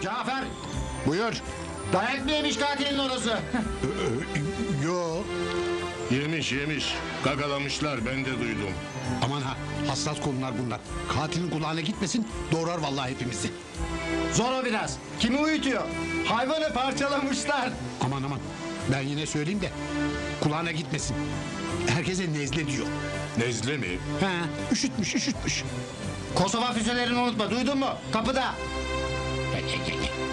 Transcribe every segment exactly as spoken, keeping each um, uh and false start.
Cafer, Buyur. dayak mı yemiş katilin orası? Yo. Yemiş yemiş. Gagalamışlar, ben de duydum. Aman ha, hassas konular bunlar. Katilin kulağına gitmesin, doğrar vallahi hepimizi. Zor o biraz. Kimi uyutuyor? Hayvanı parçalamışlar. Aman aman, ben yine söyleyeyim de kulağına gitmesin. Herkese nezle diyor. Nezle mi? Ha, üşütmüş, üşütmüş. Kosova füzelerini unutma, duydun mu? Kapıda. Gel, gel, gel, gel.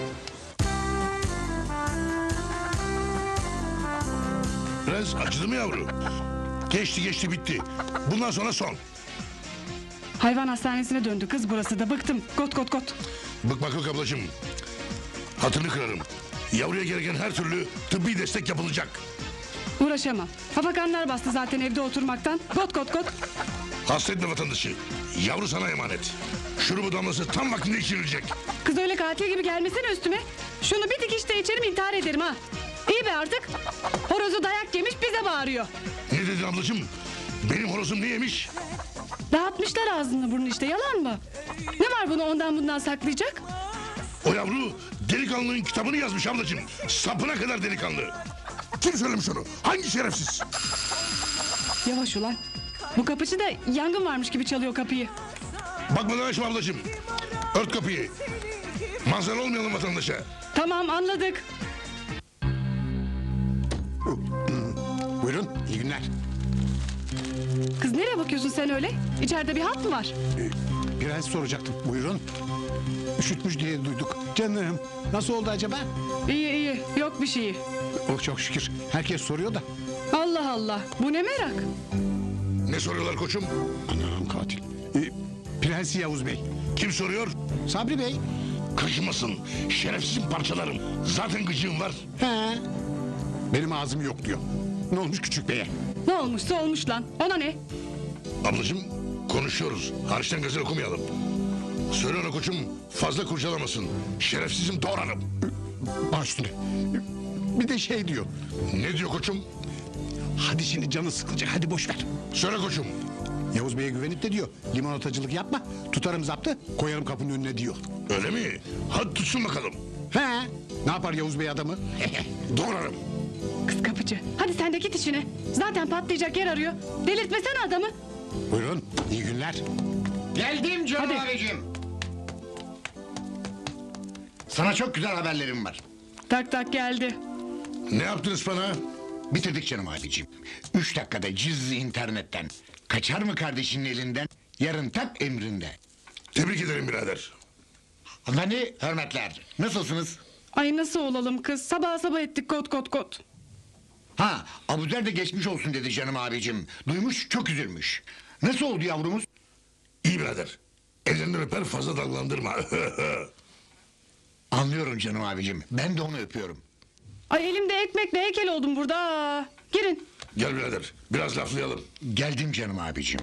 Prens acıdı mı yavru? Geçti geçti bitti. Bundan sonra son. Hayvan hastanesine döndü kız burası da bıktım. Kot kot kot. Bıkmak yok ablacığım. Hatırını kırarım. Yavruya gereken her türlü tıbbi destek yapılacak. Uğraşamam. Hafakanlar bastı zaten evde oturmaktan. Kot kot kot. Hasta etme vatandaşı. Yavru sana emanet. Şurubu damlası tam vaktinde içirilecek. Kız öyle katil gibi gelmesene üstüme. Şunu bir dikişte içerim intihar ederim ha. İyi be artık. Horozu dayak yemiş bize bağırıyor. Ne dedin ablacığım? Benim horozum ne yemiş? Dağıtmışlar ağzını burnunu işte yalan mı? Ne var bunu ondan bundan saklayacak? O yavru delikanlının kitabını yazmış ablacığım. Sapına kadar delikanlı. Kim söylemiş onu? Hangi şerefsiz? Yavaş ulan. Bu kapıcı da yangın varmış gibi çalıyor kapıyı. Bakmadan açma ablacığım. Ört kapıyı. Manzara olmayalım vatandaşa. Tamam anladık. Buyurun, iyi günler. Kız nereye bakıyorsun sen öyle? İçeride bir hat mı var? Ee, Prens soracaktım, buyurun. Üşütmüş diye duyduk. Canım, nasıl oldu acaba? İyi iyi yok bir şeyi. Oh çok şükür, herkes soruyor da. Allah Allah bu ne merak? Ne soruyorlar koçum? Anam katil. Ee, Prens Yavuz Bey. Kim soruyor? Sabri Bey. Kaşımasın. Şerefsizim parçalarım. Zaten gıcığım var. He. Benim ağzım yok diyor. Ne olmuş küçük beye? Ne olmuşsa olmuş lan. Ona ne? Ablacığım konuşuyoruz. Hariçten gazel okumayalım. Söyle ona koçum fazla kurcalamasın. Şerefsizim doğranım. Baş üstüne. Bir de şey diyor. Ne diyor koçum? Hadi şimdi canı sıkılacak, hadi boş ver. Söyle koçum. Yavuz Bey'e güvenip de diyor. Limonatacılık yapma. Tutarım zaptı, koyarım kapının önüne diyor. Öyle mi? Hadi tutsun bakalım. He. Ne yapar Yavuz Bey adamı? Doğrarım. Kız kapıcı. Hadi sen de git işine. Zaten patlayacak yer arıyor. Delirtmesene adamı. Buyurun, iyi günler. Geldim canım Hadi. abicim. Sana çok güzel haberlerim var. Tak tak geldi. Ne yaptınız bana? Bitirdik canım abicim. Üç dakikada cizli internetten. Kaçar mı kardeşinin elinden? Yarın tak emrinde. Tebrik ederim birader. Hanımefendi, hürmetler. Nasılsınız? Ay nasıl olalım kız? Sabah sabah ettik kot kot kot. Ha, Abuzer de geçmiş olsun dedi canım abicim. Duymuş, çok üzülmüş. Nasıl oldu yavrumuz? İyi birader. Ellerinden öper fazla dallandırma. Anlıyorum canım abicim. Ben de onu öpüyorum. Ay elimde ekmekle heykel oldum burada. Aa, girin. Gel birader biraz laflayalım. Geldim canım abicim.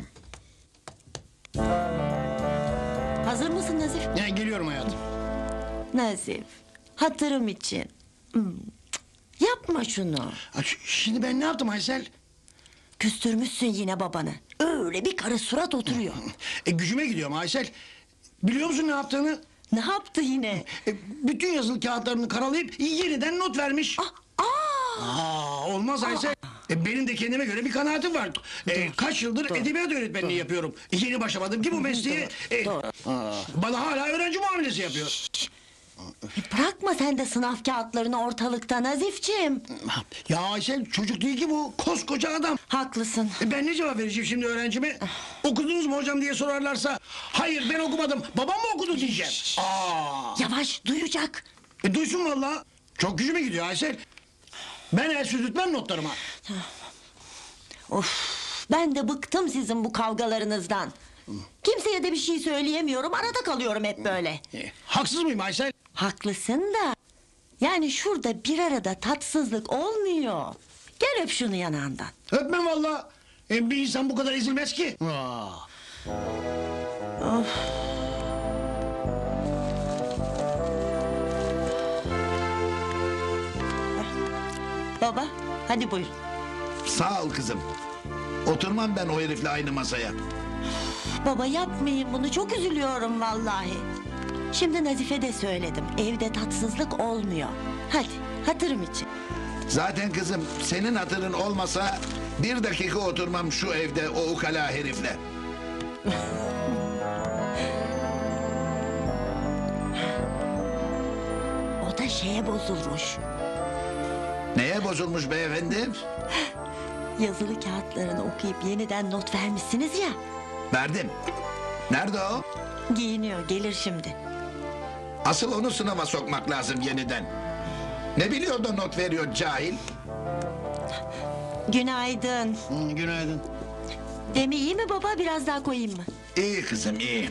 Hazır mısın Nazif? Ya, geliyorum hayatım. Nazif, hatırım için. Hmm, cık, yapma şunu. Ha, ş- Şimdi ben ne yaptım Aysel? Küstürmüşsün yine babanı. Öyle bir karı surat oturuyor. E, gücüme gidiyorum Aysel. Biliyor musun ne yaptığını? Ne yaptı yine? E, bütün yazılı kağıtlarını karalayıp yeniden not vermiş. Ah, aa! Aa, olmaz Aysel. E, benim de kendime göre bir kanaatim var. E, kaç yıldır edebiyat öğretmenliği yapıyorum. E, yeni başlamadım ki bu mesleği. E, bana hala öğrenci muamelesi yapıyor. E, bırakma sen de sınav kağıtlarını ortalıkta Nazifciğim. Ya Aysel çocuk değil ki bu. Koskoca adam. Haklısın. E, ben ne cevap vereceğim şimdi öğrencime? Okudunuz mu hocam diye sorarlarsa hayır ben okumadım babam mı okudu diyeceğim. Aa. Yavaş duyacak. E, duysun valla. Çok gücüme gidiyor Aysel. Ben el süzütmem notlarıma. Of, ben de bıktım sizin bu kavgalarınızdan. Kimseye de bir şey söyleyemiyorum. Arada kalıyorum hep böyle. E, haksız mıyım Aysel? Haklısın da. Yani şurada bir arada tatsızlık olmuyor. Gel öp şunu yanağından. Öpmem valla. E, bir insan bu kadar ezilmez ki. Aa. Baba, hadi buyur. Sağ ol kızım. Oturmam ben o herifle aynı masaya. Baba yapmayın bunu. Çok üzülüyorum vallahi. Şimdi Nazife de söyledim. Evde tatsızlık olmuyor. Hadi hatırım için. Zaten kızım senin hatırın olmasa bir dakika oturmam şu evde o ukala herifle. O da şeye bozulmuş. Neye bozulmuş beyefendi? Yazılı kağıtlarını okuyup yeniden not vermişsiniz ya. Verdim. Nerede o? Giyiniyor, gelir şimdi. Asıl onu sınava sokmak lazım yeniden. Ne biliyor da not veriyor cahil? Günaydın. Günaydın. Demi iyi mi baba? Biraz daha koyayım mı? İyi kızım iyi.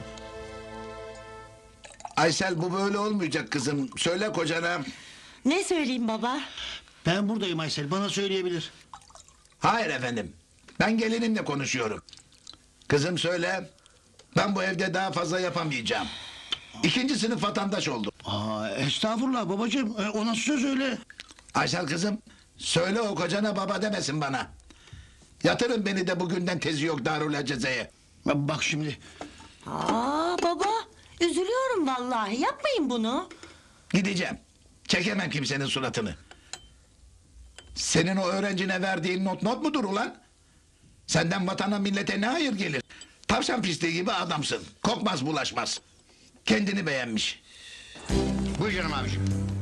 Aysel bu böyle olmayacak kızım. Söyle kocana. Ne söyleyeyim baba? Ben buradayım Aysel, bana söyleyebilir. Hayır efendim. Ben gelinimle konuşuyorum. Kızım söyle. Ben bu evde daha fazla yapamayacağım. İkinci sınıf vatandaş oldum. Aa, estağfurullah babacığım, e, o nasıl söz öyle? Aysel kızım. Söyle o kocana baba demesin bana. Yatırın beni de bugünden tezi yok Darül Aceze'ye. Bak şimdi, Aa baba, üzülüyorum vallahi. Yapmayın bunu. Gideceğim. Çekemem kimsenin suratını. Senin o öğrencine verdiğin not not mudur ulan? Senden vatana millete ne hayır gelir? Tavşan pisliği gibi adamsın. Kokmaz bulaşmaz. Kendini beğenmiş. Buyur canım abicim.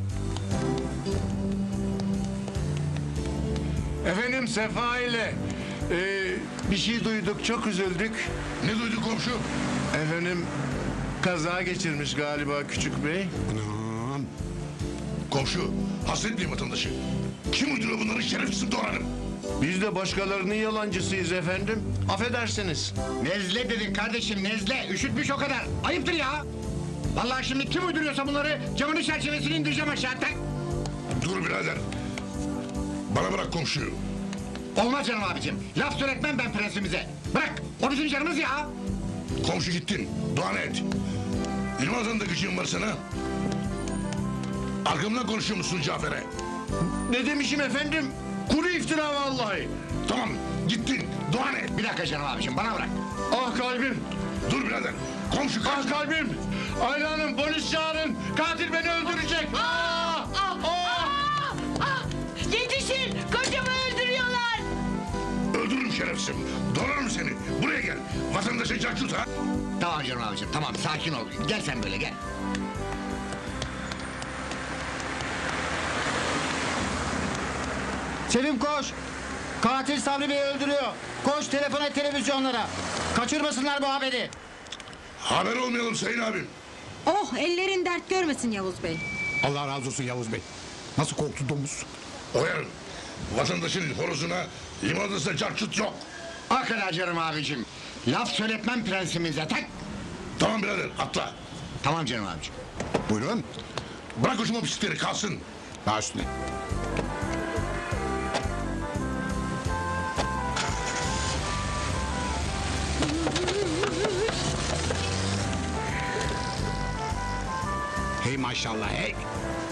Efendim Sefa ile ee, bir şey duyduk, çok üzüldük. Ne duyduk komşu? Efendim kaza geçirmiş galiba küçük bey. Anam. Komşu hasretli vatandaşı. Kim uyduruyor bunları şerefsiz doğrarım. Biz de başkalarının yalancısıyız efendim. Affedersiniz. Nezle dedin kardeşim nezle. Üşütmüş o kadar. Ayıptır ya. Vallahi şimdi kim uyduruyorsa bunları camının çerçevesini indireceğim aşağı. Tak. Dur birader. Bana bırak komşuyu. Olmaz canım abicim. Laf söyletmem ben prensimize. Bırak. O bizim canımız ya. Komşu gittin. Dua ne et. Yılmaz'ın da gücün var sana. Arkamdan konuşuyor musun Cafer'e? Ne demişim efendim? Kuru iftira vallahi. Tamam gittin. Dua ne et. Bir dakika canım abicim bana bırak. Ah kalbim, Dur birader. Komşu kaç. ah kalbim. Ayla Hanım, polis çağırın. Katil beni öldürecek. Ah, ah, ah. Yetişin, kocamı öldürüyorlar. Öldürürüm şerefsiz. Doğrarım seni. Buraya gel. Vatandaşa cacut ha. Tamam canım abicim tamam sakin ol. Gel sen böyle gel. Sevim koş. Katil Sabri Bey'i öldürüyor. Koş telefon et televizyonlara. Kaçırmasınlar bu haberi. Haber olmayalım sayın abim. Oh ellerin dert görmesin Yavuz Bey. Allah razı olsun Yavuz Bey. Nasıl korktu domuz? Oyarım. Vatandaşın horozuna limonadasında cacut yok. O kadar canım abicim. Laf söyletmem prensimize tak. Tamam birader atla. Tamam canım abicim. Buyurun. Bırak ucuma bisikleri kalsın. Baş üstüne. Hey maşallah hey.